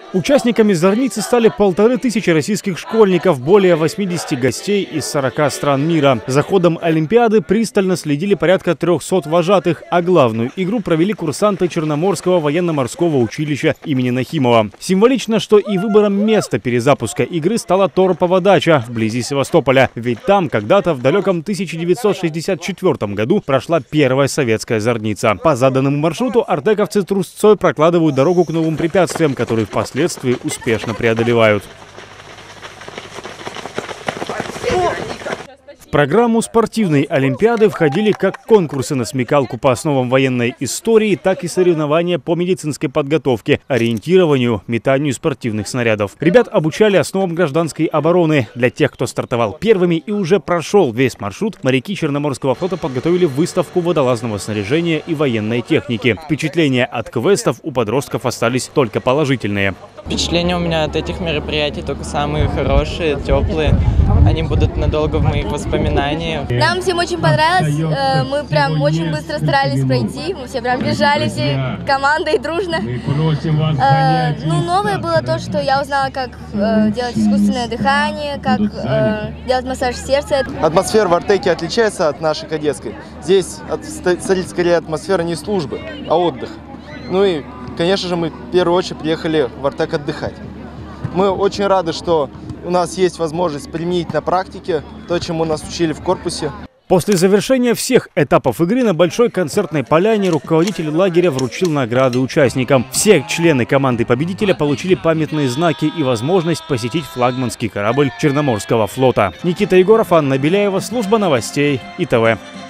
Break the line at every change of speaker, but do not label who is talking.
Участниками зорницы стали 1500 российских школьников, более 80 гостей из 40 стран мира. За ходом Олимпиады пристально следили порядка 300 вожатых, а главную игру провели курсанты Черноморского военно-морского училища имени Нахимова. Символично, что и выбором места перезапуска игры стала Торопово дача вблизи Севастополя. Ведь там когда-то в далеком 1964 году прошла первая советская зорница. По заданному маршруту артековцы трусцой прокладывают дорогу к новым препятствиям, которые впоследствии успешно преодолевают. В программу спортивной олимпиады входили как конкурсы на смекалку по основам военной истории, так и соревнования по медицинской подготовке, ориентированию, метанию спортивных снарядов. Ребят обучали основам гражданской обороны. Для тех, кто стартовал первыми и уже прошел весь маршрут, моряки Черноморского флота подготовили выставку водолазного снаряжения и военной техники. Впечатления от квестов у подростков остались только положительные.
Впечатления у меня от этих мероприятий только самые хорошие, теплые. Они будут надолго в моих воспоминаниях.
Нам всем очень понравилось. Мы прям очень быстро старались пройти. Мы все прям бежали, все командой дружно. Ну, новое было то, что я узнала, как делать искусственное дыхание, как делать массаж сердца.
Атмосфера в Артеке отличается от нашей кадетской. Здесь царит скорее атмосфера не службы, а отдыха. Ну и, конечно же, мы в первую очередь приехали в Артек отдыхать. Мы очень рады, что у нас есть возможность применить на практике то, чему нас учили в корпусе.
После завершения всех этапов игры на большой концертной поляне руководитель лагеря вручил награды участникам. Все члены команды победителя получили памятные знаки и возможность посетить флагманский корабль Черноморского флота. Никита Егоров, Анна Беляева, служба новостей ИТВ.